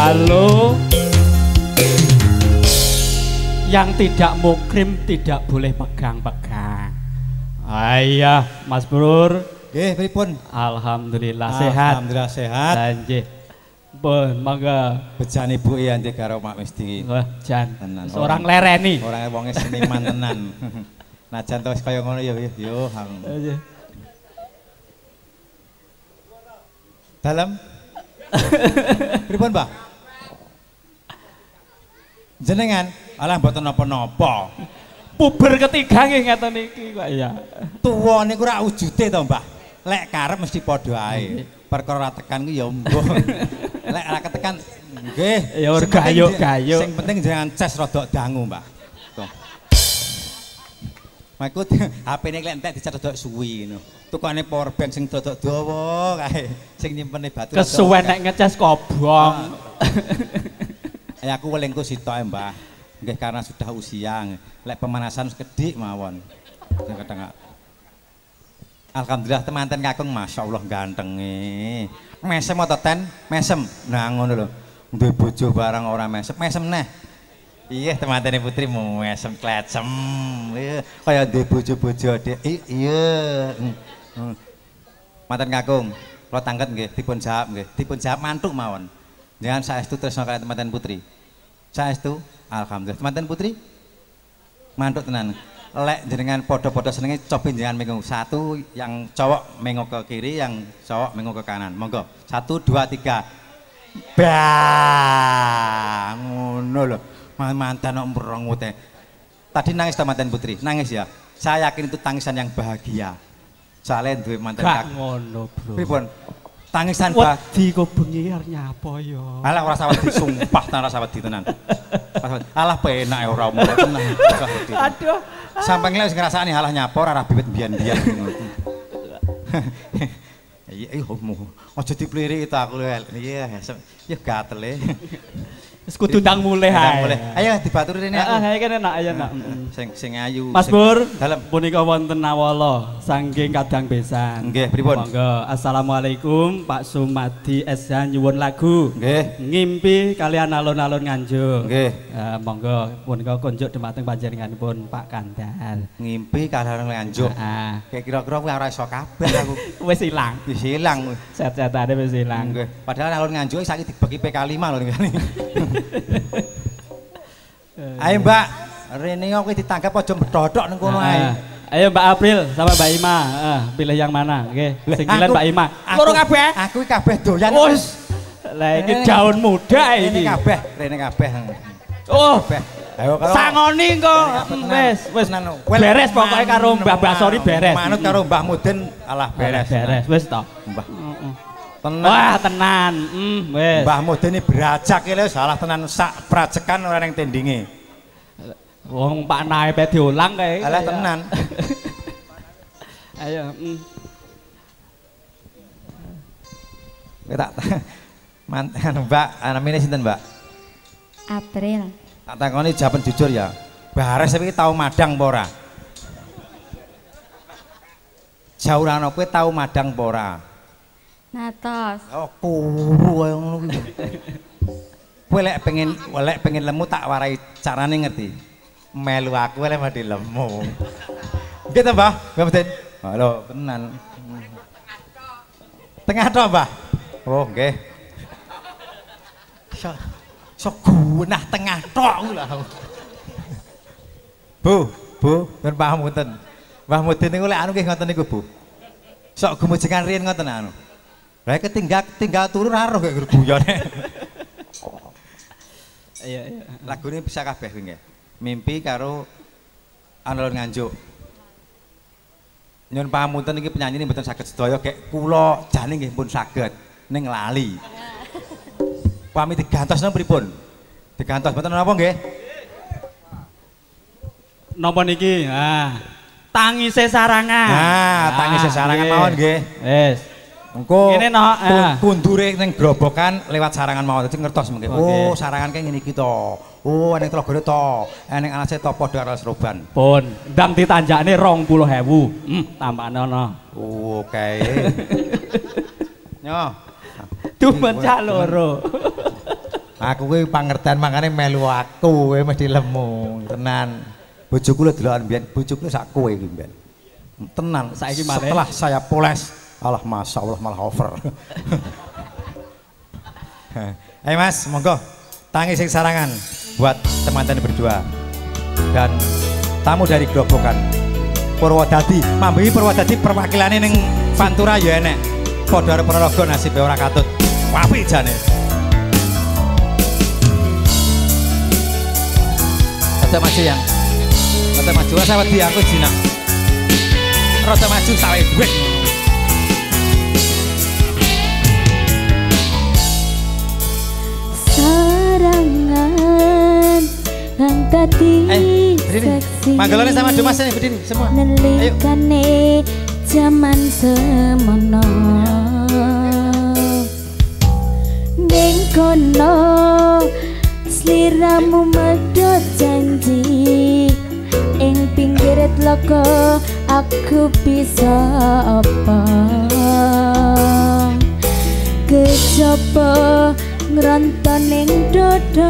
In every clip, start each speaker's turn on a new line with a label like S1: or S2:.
S1: Halo. Yang tidak mukrim tidak boleh pegang-pegang. Ayah, Mas Brur.
S2: Nggih, pripun?
S1: Alhamdulillah sehat.
S2: Alhamdulillah sehat.
S1: Nggih. Pun mangga
S2: bejan ibu yanti karo Mak Mesti.
S1: Wah, jan.
S2: Tenan.
S1: Seorang lereni.
S2: Orang wonge seniman tenan. Najan to wis kaya ngono ya yo. Dalam. Pripun, Mbah? Jenengan alah mboten napa-napa.
S1: Puber ketiga nggih ngeten iki kok ya.
S2: Tuwa niku ora wujude to, Mbah. Lek karep mesti padha ae. Perkara tekan ku ya mbuh. Lek ora ketekan nggih
S1: ya ora gayuk-gayuk.
S2: Sing penting jangan ces rodok dangu, Mbah. Tuh. Makut HP-ne lek entek dicat rodok suwi ngono. Tukane power bank sing rodok dawa kae sing nyimpen batu.
S1: Kesuwen nek ngecas kobong.
S2: Ya aku welingku sitok Mbah. Nggih karena sudah usia. Lek pemanasan sekedik mawon. Kadang alhamdulillah temanten kakung masyaallah gantenge. Mesem atau ten? Mesem. Nah ngono lho. Duwe bojo barang ora mesem. Mesem neh. Iya temantene putri mesem klecem. Kaya duwe bojo-bojo dhek. Iya. Manten kakung, kula tangket nggih dipun jawab nggih. Dipun jawab mantuk mawon. Jangan saestu tresna kaliyan temanten putri. Saestu alhamdulillah temanten putri mantuk tenan. Lek jenengan podo-podo senenge coba jenengan mengo satu, yang cowok mengo ke kiri, yang cowok mengo ke kanan. Monggo 1 2 3. Bah ngono lho. Mantan omprong teh. Tadi nangis temanten putri, nangis ya. Saya yakin itu tangisan yang bahagia. Soalnya duwe mantan
S1: gak ngono, Bro.
S2: Pripun? Tangisan
S1: wedi kok bengi arep nyapa ya.
S2: Alah ora usah wedi sumpah tenan ora usah wedi tenan. Alah penak ya ora umur tenan.
S1: Aduh.
S2: Sampai ngelak ngerasani halah nyapor arah bibit bian-bian. Iya, aja dipelirik itu aku lho. Iya, ya gatel e.
S1: Wis kudu ndang mulih ae.
S2: Ayo dibaturi rene aku.
S1: Heeh, kene nak ayo nak.
S2: Sing ayu.
S1: Mas Bur,
S2: dalem
S1: punika wonten nawala saking kadang besan.
S2: Nggih, pripun?
S1: Monggo. Assalamualaikum Pak Sumadi SH nyuwun lagu.
S2: Nggih.
S1: Ngimpi kalian alun-alun Nganjuk.
S2: Nggih.
S1: Monggo punika kunjuk dhumateng panjenenganipun Pak Kandhal.
S2: Ngimpi kalian Nganjuk.
S1: Heeh.
S2: Kayak kira-kira kuwi ora iso kabeh aku.
S1: Wis ilang.
S2: Wis ilang.
S1: Set-setane wis ilang.
S2: Nggih. Padahal alun Nganjuk saiki dibagi PK5 lho ngene. Ayo Mbak, rene kowe ditanggap aja bedodok ning kono ae.
S1: Ayo Mbak April sama Mbak Ima, pilih yang mana? Nggih, sing pilihan Mbak Ima. Loro kabeh.
S2: Aku iki kabeh doyan.
S1: Wes. Lah iki daun muda iki.
S2: Rene kabeh.
S1: Oh.
S2: Ayo kalau
S1: sangoni kok. Wes beres pokoke karo Mbah Basori beres.
S2: Manut karo Mbah Mudin alah beres.
S1: Beres wis to.
S2: Mbah.
S1: Tenan. Wah, tenan. Wis.
S2: Mbah Mudin iki berajak lho salah tenan sak prajekan ora ning tendinge.
S1: Wong Pak Nae pe diulang kae.
S2: Alah tenan.
S1: Ayo,
S2: Tak mantan Mbak, namine sinten Mbak?
S3: April.
S2: Tak takoni jawaban jujur ya. Bares iki tau madang apa ora? Jauran kowe tau madang apa ora?
S3: Natos.
S2: Oh, kuru kaya ngono kuwi. Kowe lek pengen lemu tak warai carane ngerti. Melu aku lek mati lemu. Nggih ta, Mbah? Mbah Mudin. Halo, tenan. Tengah tok, Mbah. Oh, nggih. Sok gunah tengah tok lho. Bu, ben paham ngoten. Mbah Mudin niku lek anu nggih ngoten niku, Bu. Sok gumujengan riyen ngoten anu. Lah tinggal turu ra roh gek guyone. Iya. Lagune bisa kabeh kuwi nggih. Mimpi karo alun Nganjuk. Nyun pamunten iki penyanyi ini mboten saged sedaya gek kula jane nggih pun saged ning lali. Pami digantos nang pripun? Digantos mboten napa nggih?
S1: Napa niki? Tangise sarangan.
S2: Tangise sarangan mawon nggih.
S1: Wis.
S2: Engko
S1: ngene no,
S2: kundure ning grobokan lewat sarangan mawon dadi ngertos mengke. Oh, sarangan kae ngene iki to. Oh, ning telogone to. Ning alase to padha karo Seroban.
S1: Pun, ndang ditanjakne 20.000. Tambane ana.
S2: Oh, kae. Nyo.
S1: Dumen cak loro.
S2: Aku kuwi pangerten makane melu aku kowe mesti lemu tenan. Bojoku lho delokan mbiyen, bojoku sak kowe iki mbiyen. Tenan
S1: Saiki malih.
S2: setelah saya poles, Allah masyaallah malah over. Mas, monggo tangi sing sarangan buat teman-teman berdua dan tamu dari Grobogan Purwodadi. Mambi Purwodadi perwakilannya ning Pantura ya enek. Padha arep Ponorogo nasibe ora katut. Apik jane. Rada maju yang. Rada maju rasa wedi aku jinak. Rada maju sawe duit.
S3: Sarangan nang tadi seksi.
S2: Manggelane sama Mas ini berdiri semua.
S3: Nelikane zaman semono. Ning kono sliramu medhot janji. Ing pinggir tlaga aku bisa apa? Kejaba ngronton ning dodo.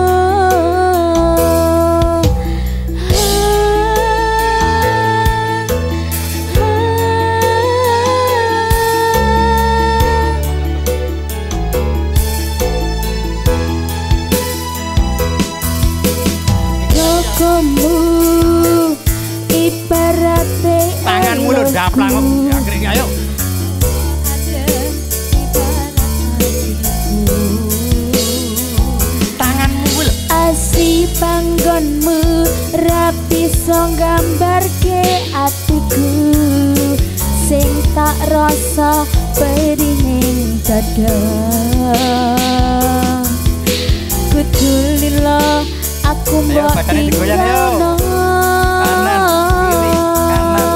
S3: Kamu ibarate
S2: tanganmu lho daplang akhirnya ayo tanganmu lho
S3: asi panggonmu rapi so nggambarke atiku sing tak rasa perining dada kudulila aku mbok tinggalno
S2: kanan kiri kanan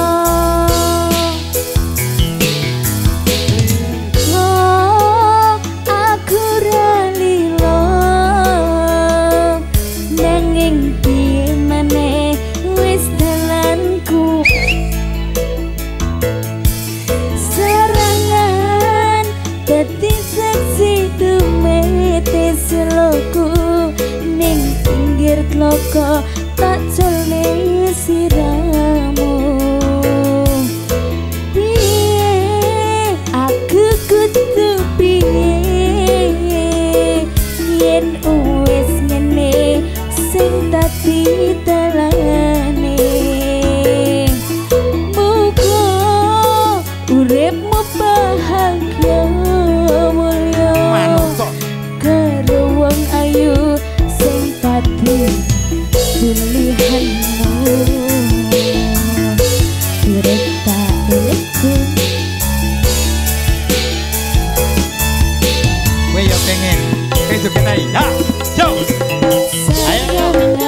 S3: oh aku ralilo nanging piye maneh wis dalanku serangan dadi seksi dumete seloku ning pinggir tlaga tak jole siramu piye aku kudu piye yen wis ngene sing dadi dalane muga uripmu bahagia mulya
S2: manut kok
S3: karo wong ayu sing dadi pilihanmu urip tak milikku
S2: kowe yo pengen kejo kita ya yo ayo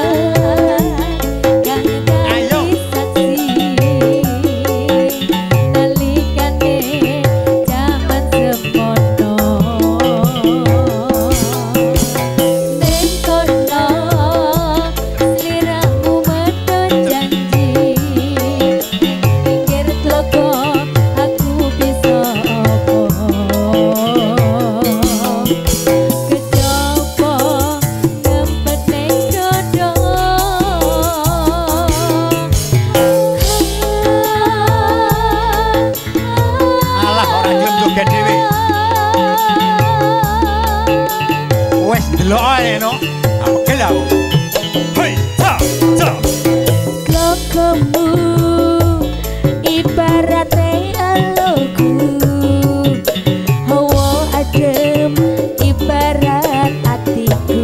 S2: ayo Loe no, apa kelau? Hei, ta, ta.
S3: Lokomu ibarate aloku, hawa adem ibarat atiku.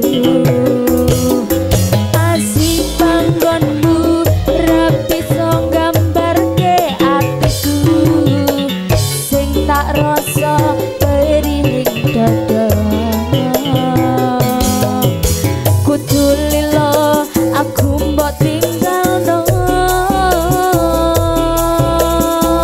S3: Asih panggonmu rapi so nggambarke atiku, sing tak rasa periling dada. Kudulilo aku mbok tinggalno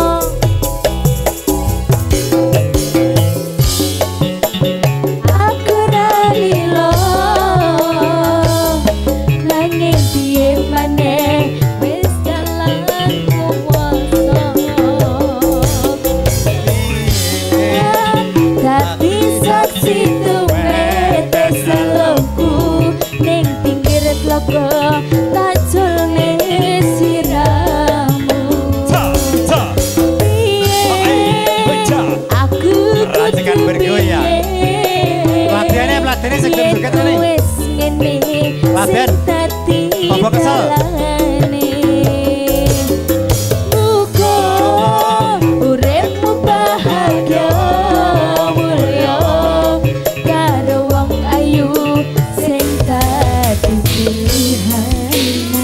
S3: wis ngene
S2: Raden, apa kesel?
S3: Muga uripmu bahagia mulya karo wong ayu sing dadi pilihanmu.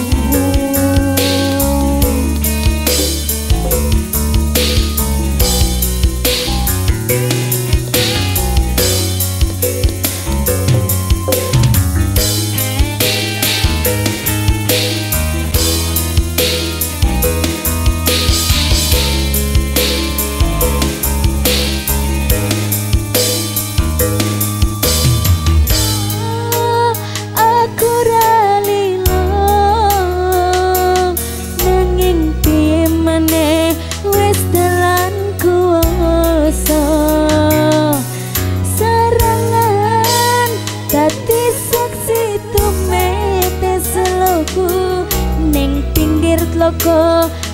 S3: Logo